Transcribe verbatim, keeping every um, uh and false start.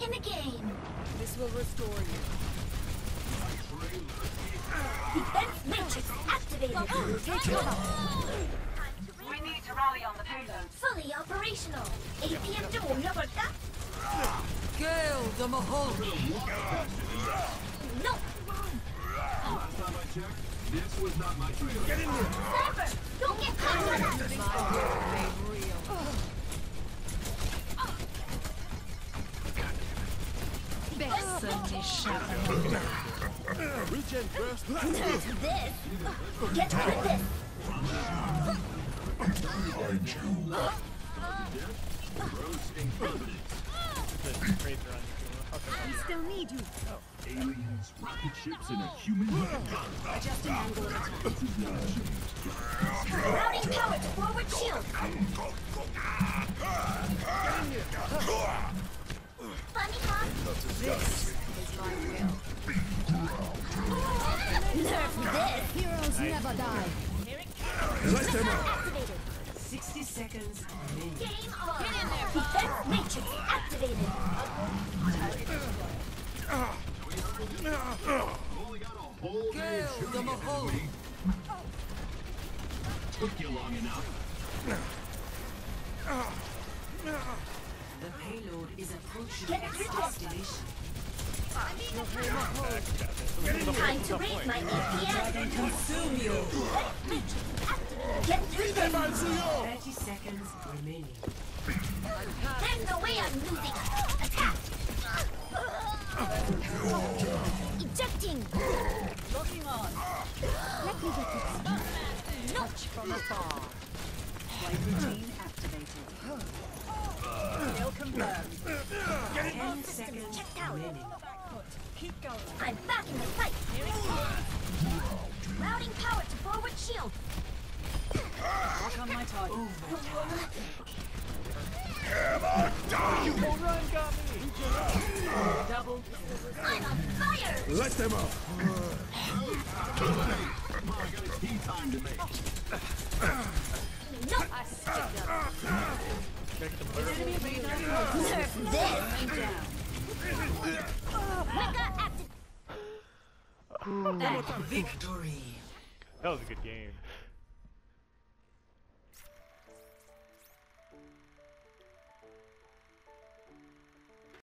in the game. This will restore you. Defense matrix activated. Take cover. We need to rally on the payload. Fully operational. 에이피엠 좀 올려볼까? Gale the Mahal. No. Last time I checked, this was not my trailer. Get in here! Never. Don't get caught on that. My word made real. Personne n'échappe. Regen first. There's this. Get rid of this. Behind you. Roasting confidence. We still need you. Aliens, rocket ships, and a human gun. Adjusting angle of attack. This is not changed. Routing power to forward shield. Funny, huh? This is my will. Nerf this. Heroes never die. Let them out. Activated. sixty seconds remaining. Game on. Defense matrix activated. Only got a whole day Gale shooting the it, Mahal. didn't we? Took you long enough. The payload is approaching Get its rid of this. destination. Time to raise my A P M. Consume you. Get through them. thirty seconds remaining. There's no way I'm losing. Attack. Ejecting. Looking on. Let me get it. No. From afar. Flight routine activated. Kill confirmed. ten seconds checked out. remaining. Keep going. I'm back in the fight. Routing power to forward shield. Work on my target. Die! Run got me. Double. I'm on fire. Let them out. Come on, I got a tea time to make. No. I stick them. Nerf this. Wicca active. And victory. That was a good game.